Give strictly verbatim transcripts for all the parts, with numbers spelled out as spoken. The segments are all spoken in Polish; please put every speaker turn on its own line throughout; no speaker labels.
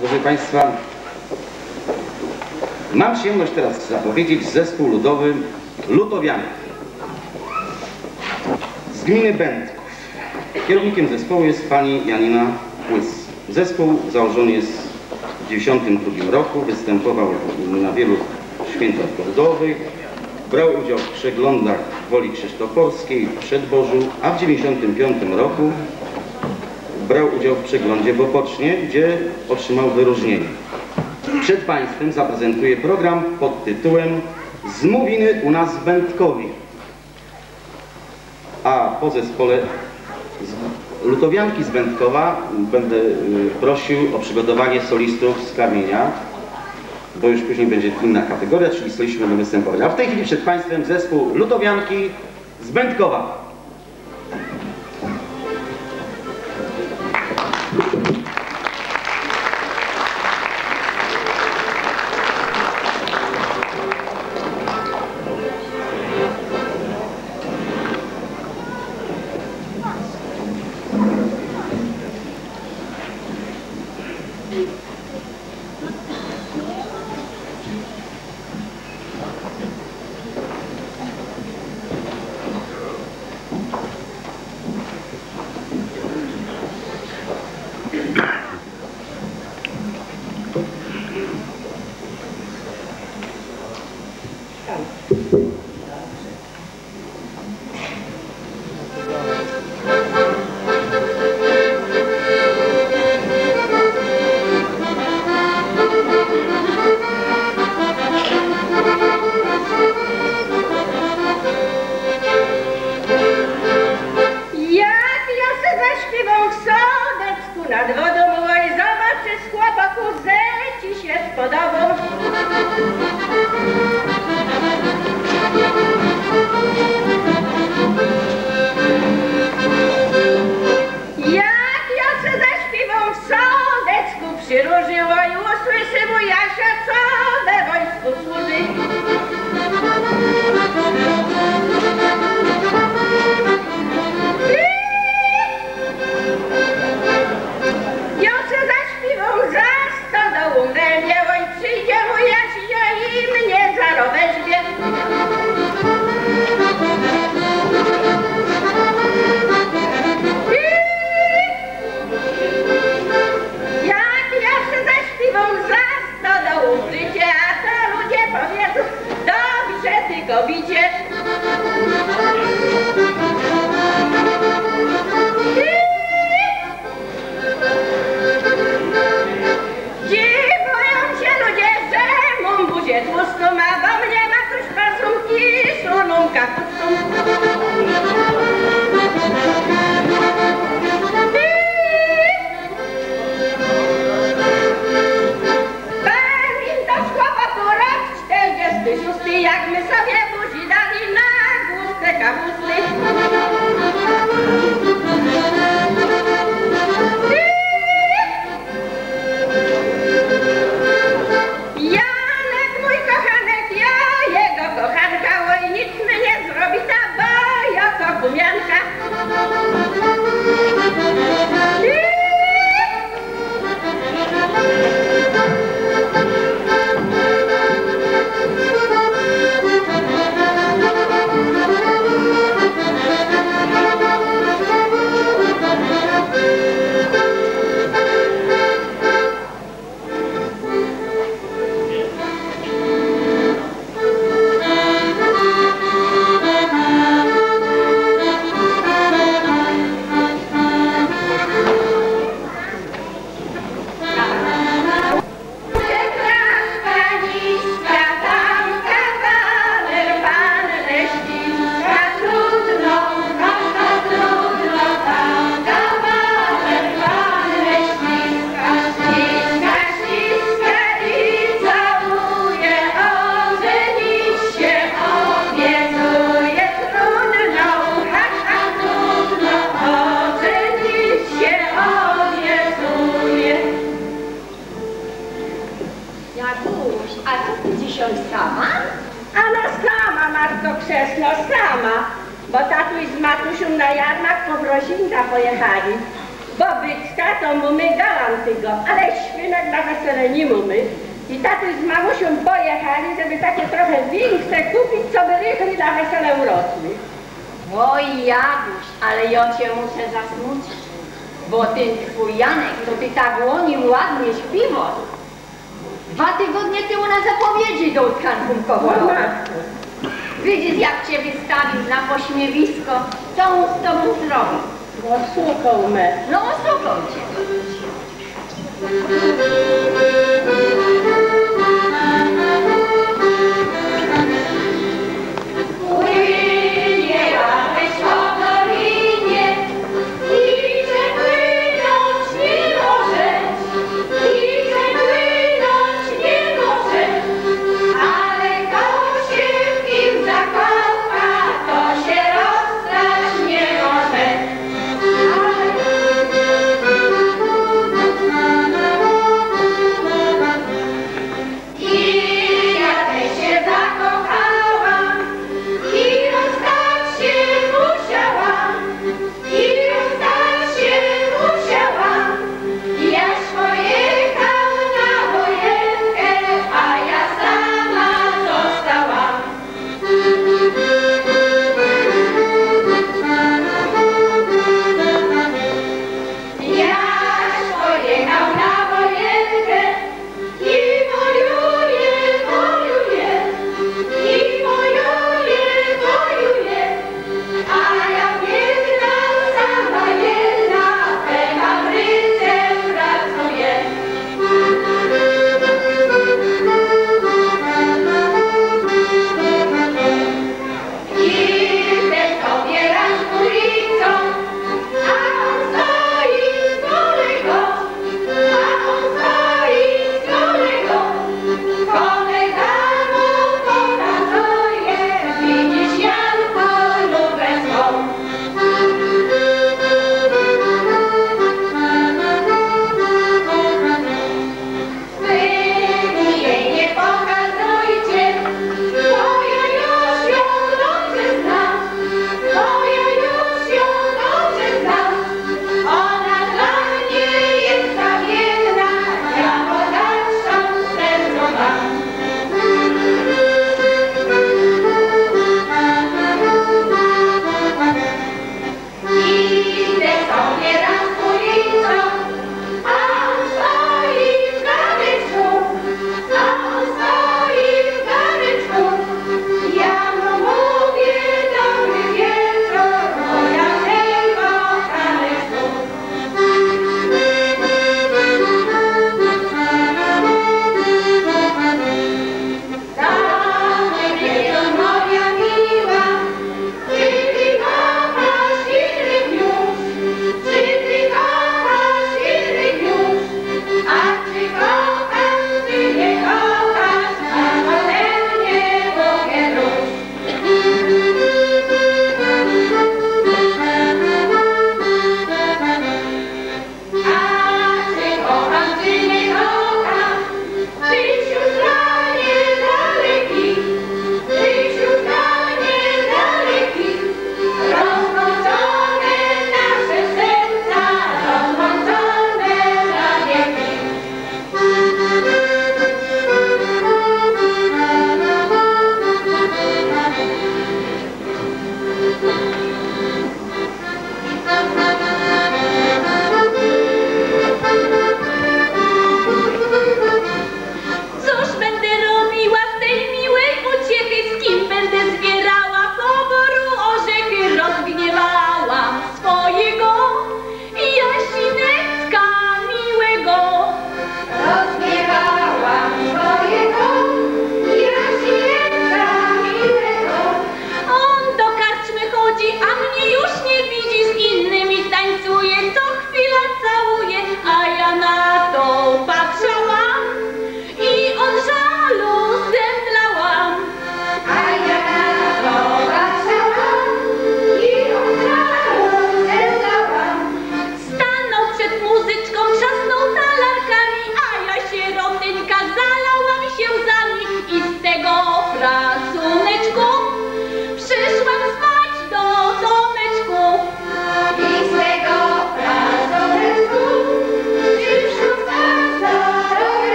Proszę Państwa, mam przyjemność teraz zapowiedzieć zespół ludowy Lutowianki z gminy Będków. Kierownikiem zespołu jest pani Janina Płys. Zespół założony jest w tysiąc dziewięćset dziewięćdziesiątym drugim roku, występował na wielu świętach ludowych, brał udział w przeglądach Woli Krzysztoforskiej w Przedborzu, a w tysiąc dziewięćset dziewięćdziesiątym piątym roku brał udział w przeglądzie w Opocznie, gdzie otrzymał wyróżnienie. Przed Państwem zaprezentuję program pod tytułem Z Mówiny u nas w Będkowie. A po zespole Lutowianki z Będkowa będę prosił o przygotowanie solistów z Kamienia, bo już później będzie inna kategoria, czyli soliści będą występować. A w tej chwili przed Państwem zespół Lutowianki z Będkowa.
Bo być z tatą mamy galanty go, ale świnek na wesele nie mamy. I tatuś z mamusią pojechali, żeby takie trochę większe kupić, co by rychli na wesele urosły.
Oj, Jaguś, ale ja cię muszę zasmucić, bo ten twój Janek, to ty tak łonił ładnie śpiwo. Dwa tygodnie tyłu na zapowiedzi do utkankunkowo. Widzisz, jak cię wystawił na pośmiewisko, co on z tobą zrobił?
Osłukał me.
No, osłukał cię.
Thank you.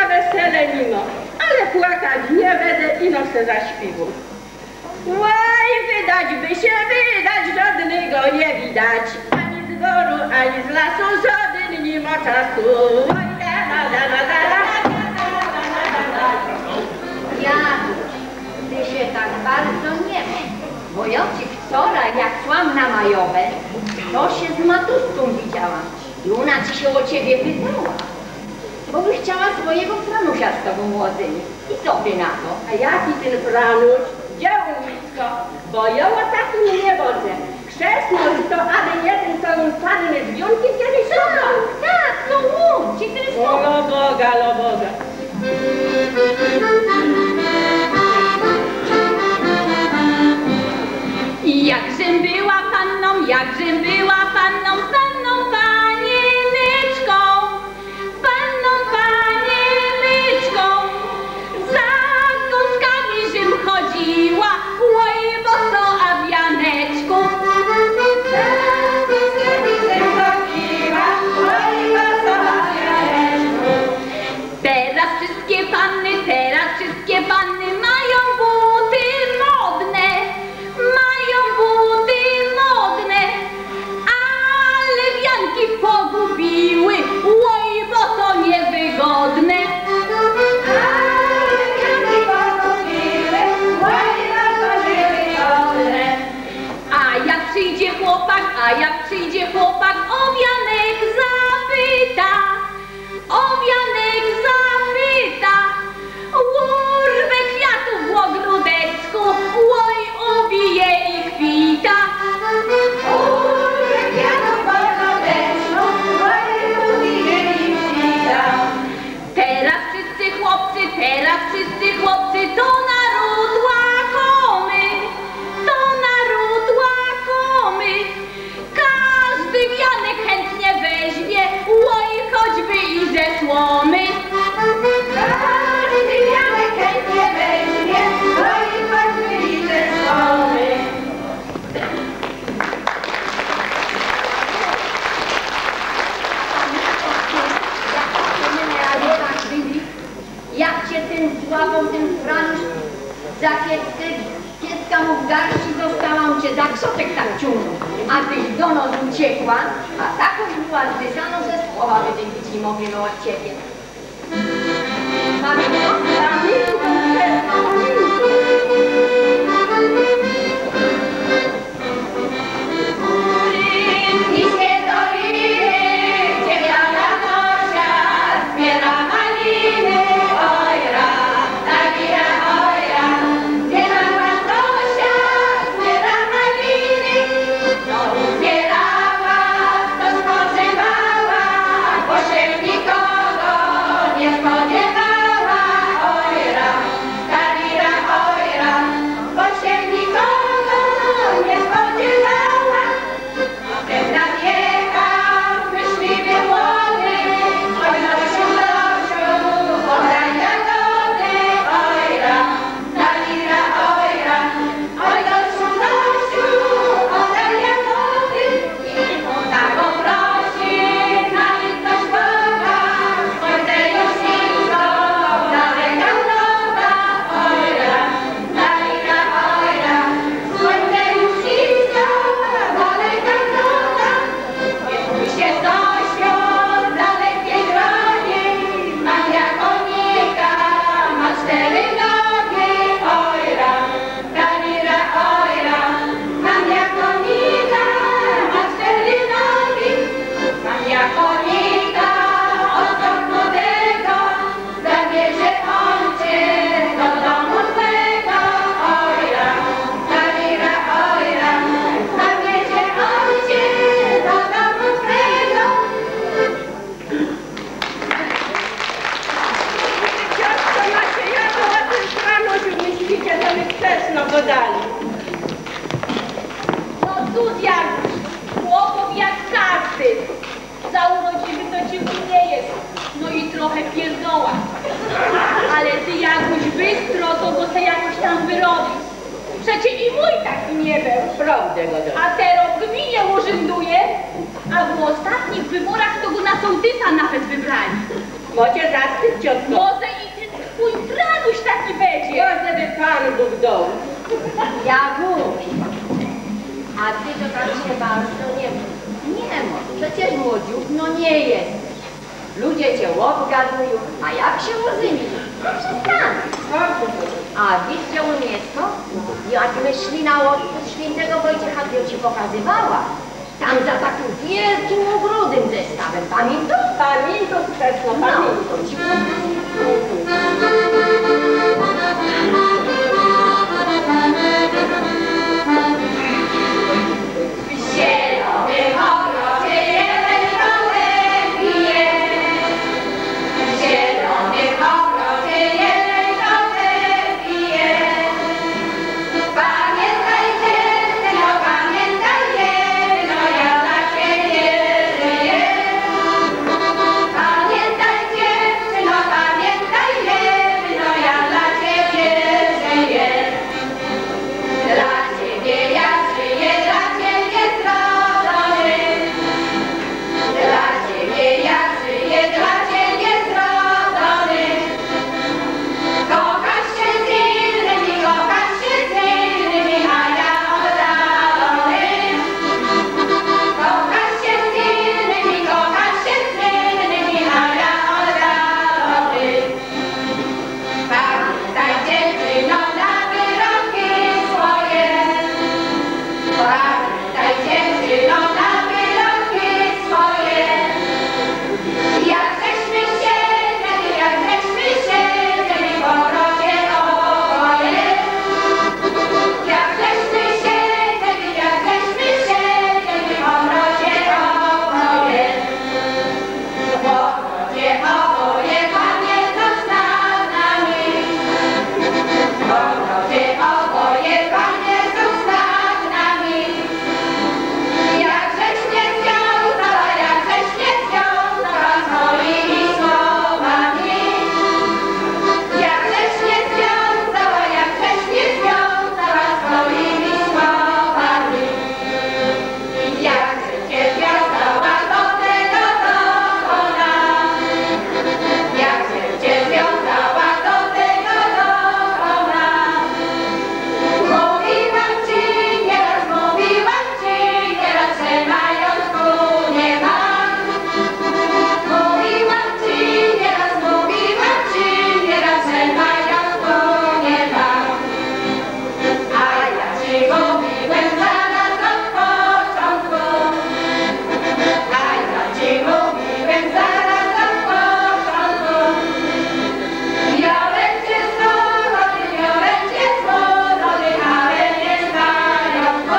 na wesele mimo, ale płakać nie będę, ino se zaśpiwu. Łaj, wydać by się wydać, żadnego nie widać, ani z goru, ani z lasu, żaden nie ma czasu. Oj, da, da, da, da, da, da, da.
Janusz, ty się tak bardzo nie wiem, bo ja ci wczoraj, jak szłam na majowe, to się z matuską widziałam i ona ci się o ciebie pytała, bo by chciała swojego Franusia z tobą młodymi. I co ty na to?
A jaki ten Franuś? Dzieło misko, bo ja o takim nie wodzę. Chrzestność to aby nie ten, co on padł z dzionkiem kiedyś
Tak, tak, no mów, ci ten
o, lo Boga, lo Boga.
I jakżem była panną, jakżem była panną, panną panieneczką, panną panieneczką, za gąskami żem chodziła, oj, bo to awianeczku. Za gąskami żem chodziła, oj, bo to awianeczku. Teraz wszystkie panny, teraz wszystkie panny mają buty modne, mają buty modne, ale wianki pogubiły, oj, bo to niewygodne. Ale wianki pogubiły, oj, bo to niewygodne. A jak przyjdzie chłopak, a jak przyjdzie chłopak, o wianek zapyta, o wianek zapyta, urwę kwiatów w ogródeczku, oj, ubije i kwita. Urwę kwiatów w ogródeczku, oj, ubije i kwita. Teraz wszyscy chłopcy, teraz wszyscy chłopcy, to naród łakomy, to naród łakomy. Każdy wianek chętnie weźmie, oj, choćby i ze słomy. Każdy wianek chętnie weźmie, oj, choćby i ze słomy.
Jak cię ten złapał, ten Franuś, za kieckę, kiecka mu w garści dostałam cię, za krzotek tak ciągnął, abyś do nas uciekła, a taką była zdysaną, że słowa wydzielić nie mogę no od ciebie. Pamiętam? Niskie doliny, gdzie wiana kosia zbiera maliny, ojra, tabira, ojra, gdzie mama kosia zbiera maliny, to uzbierała, to spożywała, bo się nikogo nie spodziewała, ojra, tabira, ojra, bo się nikogo nie spodziewała. Potem nabiegał myśliwy młody, oj, Dosiu, Dosiu, podaj jagody, ojra, tabira, ojra, oj, Dosiu, Dosiu, podaj jagody. I on tak go prosi, na litość Boga, oj, te już nisko, zalegał noga, ojra, tabira, ojra, oj, te już nisko, zalegał noga. Nie bój się, Zosiu, dalekiej drogi, mam jakonika, ma cztery nogi, ojra, tabira, ojra, mam jakonika, ma cztery nogi, mam jakonika, od młodego, zabierze on cię do domu twego, ojra, tabira, ojra, zabierze on cię do domu twego.
Ciotko macie, ja to o tym Franusiu myślicie, że my wczesno go dali.
No cóż, Janusz, chłopów jak każdy. Za urodziny to dziwny nie jest, no i trochę pierdoła. Ale ty jakoś bystro, to go se jakoś tam wyrobisz. Przecie i mój taki nie był.
Prawdę go dali.
A teraz w gminie urzęduje, a w ostatnich wyborach to go na sołtysa nawet wybrali.
Mocie zastyd, ciotko.
Może i ten twój pranuś taki będzie.
Może by Pan Bóg dał.
Jaguś, a ty to tak się bardzo nie nie mów. Przecież młodziuk, no nie jesteś. Ludzie cię obgadują, a jak się uzymi, to przestań. A widział miasto? Jak myśli na odpust świętego Wojciecha, to ci pokazywała. Tam za takim wielkim ogrodem zestawem. Pamiętasz?
Pamiętam wczesno,
No,
pamiętam.
to ci pokazywała.
Zielony ogrodzie jeden dołek bije. W zielonym ogrodzie jeden dołek bije. Pamiętaj dziewczyno, pamiętaj jedno, ja dla ciebie żyję. Pamiętaj dziewczyno, pamiętaj jedno, ja dla ciebie żyję. Dla ciebie ja żyję, dla ciebie zrodzony. Dla ciebie ja żyję, dla ciebie zrodzony. Kochasz się z innymi, kochasz się z innymi, a ja oddalony. Kochasz się z innymi, kochasz się z innymi, a ja oddalony. Pamiętaj dziewczyno na wyroki swoje. Pamiętaj dziewczyno na wyroki swoje. Jak żeśmy siedzieli, jak żeśmy siedzieli w ogrodzie oboje. Jak żeśmy siedzieli, jak żeśmy siedzieli w ogrodzie oboje. W ogrodzie oboje Pan Jezus stał z nami. W ogrodzie oboje Pan Jezus stał z nami. Jak żeś nie związała, jak żeś nie związała z moimi słowami. Jak żeś nie związała, jak żeś nie związała z moimi słowami. Jak żeś cię związała, do tego dokona. Jak żeś cię związała, do tego dokona. Mówiłam ci nieraz, mówiłam ci nieraz, że majątku nie mam. Mówiłam ci nieraz, mówiłam ci nieraz, że majątku nie mam. A ja ci mówiłem zaraz od początku. A ja ci mówiłem zaraz od początku. Biorę cię z urody, biorę cię z urody, ale nie z majątku.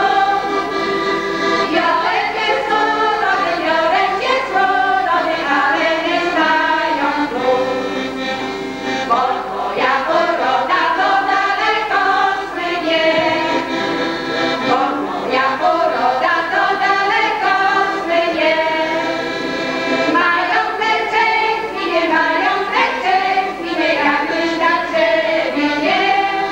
Biorę cię z urody, biorę cię z urody, ale nie z majątku. Bo twoja uroda to daleko słynie. Bo twoja uroda to daleko słynie. Majątek czerwinie, majątek czerwinie, jakbyś na ciebie nie.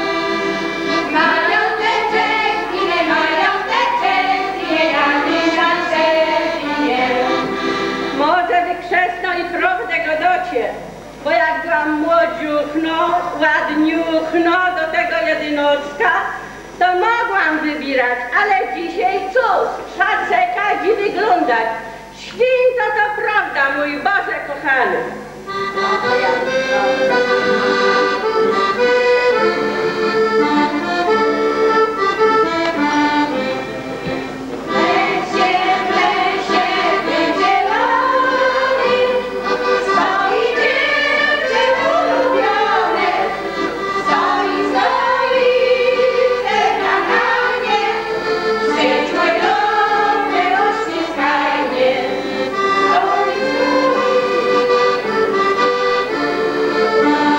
Majątek czerwinie, majątek czerwinie, jakbyś na ciebie nie.
Może by krzesno i prawdę godocie, bo jak byłam młodziuchno, ładniuchno do tego jedynocka, to mogłam wybierać, ale dzisiaj cóż, trzeba czekać i wyglądać. Święto to prawda, mój Boże kochany.
Lesie, lesie, wydzielony, stoi dziewczę ulubione. Stoi, stoi, czeka na mnie. Przyjdź mój dobry, uściskaj mnie. Stoi, stoi.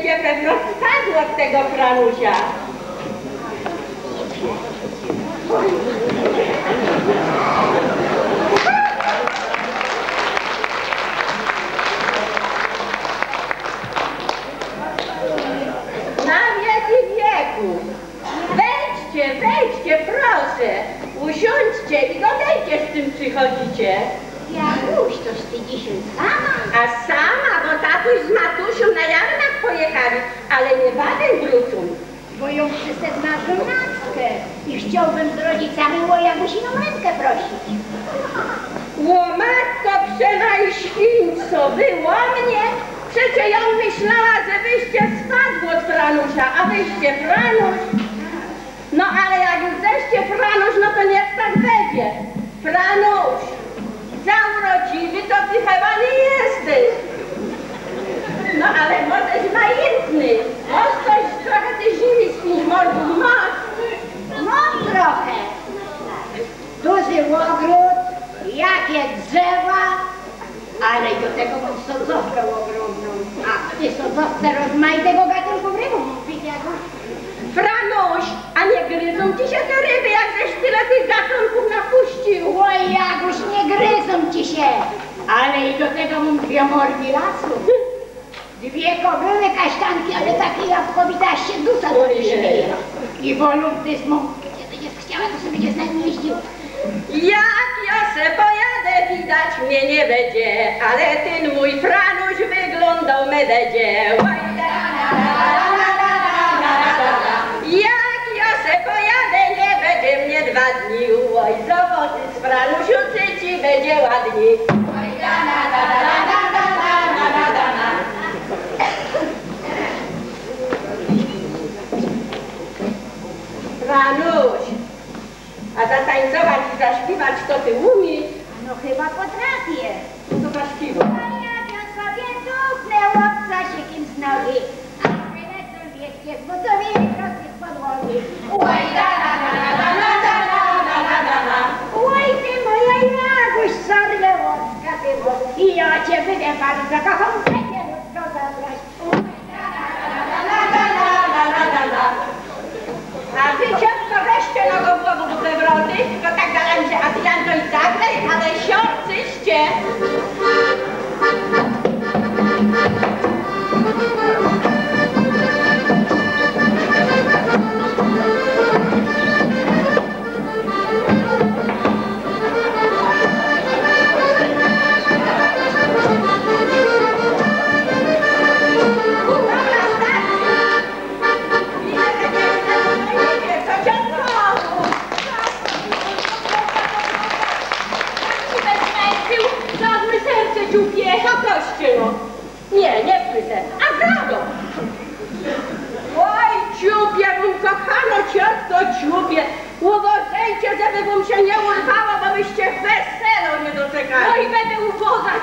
będzie pewno spadło od tego Franusia. Na wieki wieków. Wejdźcie, wejdźcie, proszę. Usiądźcie i gadajcie, z tym przychodzicie.
Januś, toż ty dzisiaj sama?
A sama, bo tatuś z matusią na jarmark pojechali, ale nie baden wrócą.
Bo ją przyszedł na żonatkę i chciałbym z rodzicami o Jagusiną rękę prosić.
Łomatko przenajświńco, było mnie? Przecie ja myślała, że wyście spadł od Franusia, a wyście Franuś. No ale jak już zeście Franuś, no to niech tak będzie. Franuś, za urodziwy to ty chyba nie jesteś. No ale możesz majętny. Masz coś trochę ty zimy z kimś mordu, masz.
Mam trochę. Duży ogród, jakie drzewa, ale do tego mam sadzowkę ogromną. A ty sadzowce rozmaitego gatunku rybów, Jaguś.
Franuś, a nie gryzą ci się te ryby, jak żeś tyle tych gatunków napuścił.
Oj, Jaguś, nie gryzą ci się, ale i do tego mam dwie morgi lasu. Dwie kobyły kasztanki, ale takie jabłkowite, aż się dusa do nich śmieje. I woluntysmą, kiedy będziesz chciała, to sobie będziesz z nami jeździł.
Jak ja se pojadę, widać mnie nie będzie, ale ten mój Franuś wyglądał mededzie. Jak ja se pojadę, nie będzie mnie dwa dni, oj, z roboty z Franusiu ci będzie ładni. Franuś, a zatańcować i zaśpiewać to ty umiesz?
No chyba potrafię.
No to zaśpiewaj.
A jak ja sobie tupnę łapca się kim z nogi, a przylecą wiecie, bo to mieli prostych podłogi. Oj, da, da, da, da, da, da, da, da, da, da. Oj, ty moja Jaguś, sorle łoska ty bo i ja cię będę bardzo kocham, będzie ludzko zabrać. Oj, da, da, da, da, da, da, da, da, da.
A ty ciasto weźcie nogą w głowu do wywroty, tylko tak gadam, że a ty Janko i zagraj, ale siorcyście. Nie, nie wpytę, a zradą. Oj, ciupie, bym kochano ciasto, ciupie. Uważajcie, żeby wam się nie urwało, bo byście weselo nie doczekali. No i będę uważać.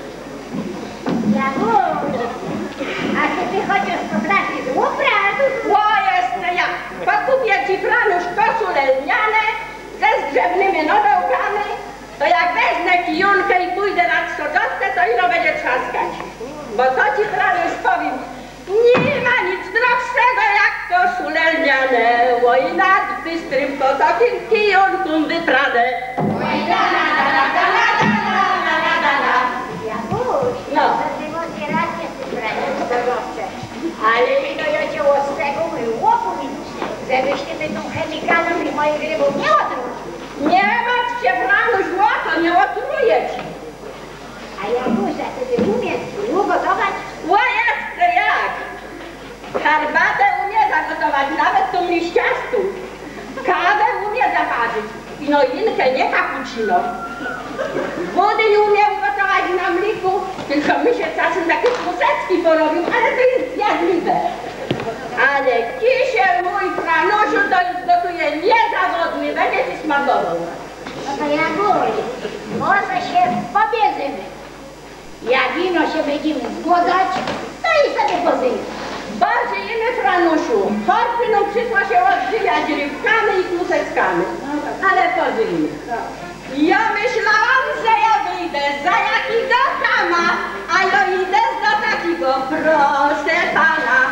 Jaguś, a czy ty chociaż potrafisz ubrać?
O, jeszcze ja. Pokupię ci, Franuś, koszule lniane ze zgrzebnymi nodełkami, to jak wezmę kijunkę i pójdę na schodowce, to ino będzie trzaskać. Bo to ci, Franuś, powiem, nie ma nic drobszego jak koszule lniane, oj nad bystrym potokiem kijunką wyprane. Oj, da, da, da, da, da, da, da, da, da, da.
Jaguś,
No.
to ty może rację z tym bratem zdrowcze, ale no ja cię od tego myło powinno, żebyś ty by tą chemikalną i moich rybów nie otruł.
Nie martw się, Franuś, łoto, nie otruję ci.
A Jagusia, ty by umiesz ugotować?
O, jeszcze jak! Herbatę umie zagotować, nawet tą liściastą. Kawę umie zaparzyć. I no inkę, nie cappuccino. Wody nie umie ugotować na mliku, tylko my się czasem takie kluseczki porobią, ale to jest zjadliwe. Ale kisiel mój, Franusiu, to już gotuje niezawodny, będzie ci smakował.
No to Jaguś, może się pobierzemy. Jak ino się będziemy zgładzać, to i sobie pozyjemy.
Bardziej Franusiu, chorby no przyszło się odżywiać rybkami i kluseczkami, ale pożyjmy. Ja myślałam, że ja wyjdę za jakiego chama, a ja idę za taki go, proszę pana.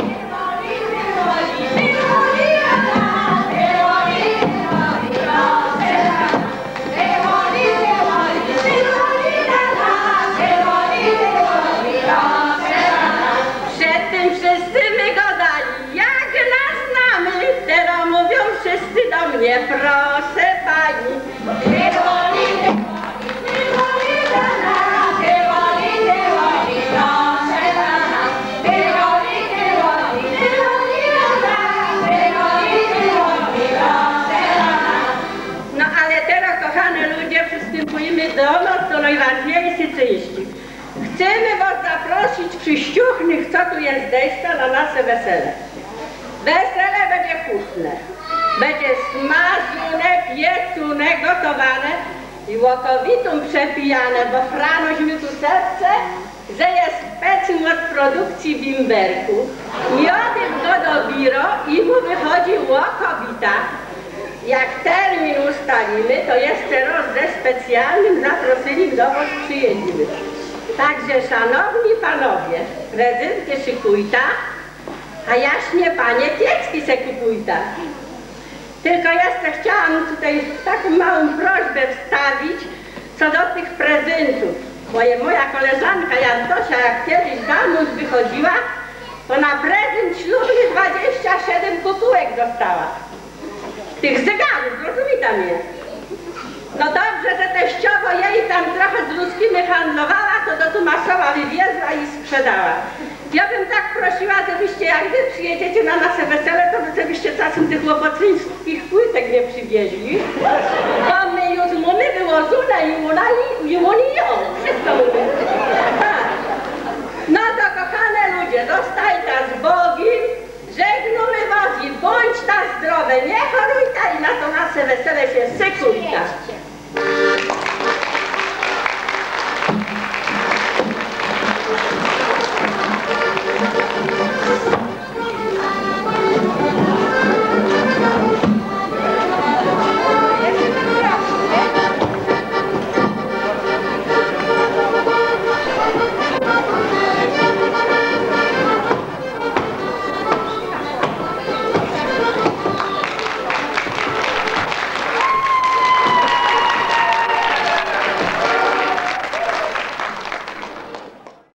Przedtem wszyscy my go dali, jak nas znamy, teraz mówią wszyscy do mnie, proszę pani. No ale teraz, kochane ludzie, przystępujemy do nas, do najważniejszej części. Chcemy was zaprosić przyściuchnych, co tu jest dejście na nasze wesele. Wesele będzie chustne. Będzie smażone, pieczone, gotowane i łokowitą przepijane, bo franoś mi tu serce, że jest pecyn od produkcji bimberku. Miodem go dobiro i mu wychodzi łokowita. Jak termin ustalimy, to jeszcze raz ze specjalnym zaproszeniem do was przyjedziemy. Także szanowni panowie, prezenty szykujta, a jaśnie panie pieczki se kupujta. Tylko jeszcze chciałam tutaj taką małą prośbę wstawić co do tych prezentów. Moje, moja koleżanka Jantosia, jak kiedyś za mąż wychodziła, to na prezent ślubny dwadzieścia siedem kukułek dostała. Tych zegarów, rozumie mnie. No dobrze, że teściowo jej tam trochę z ruskimi handlowała, to do Tomaszowa wywiezła i sprzedała. Ja bym tak prosiła, żebyście, jak wy przyjedziecie na nasze wesele, to żebyście czasem tych łopoczyńskich płytek nie przywieźli. Bo my już mamy wyłożone i oni ją. Wszystko mówię. Tak. No to kochane ludzie, zostajcie z Bogiem, żegnamy was i bądź ta zdrowe, nie chorujta i na to nasze wesele się szykujta. Thank you.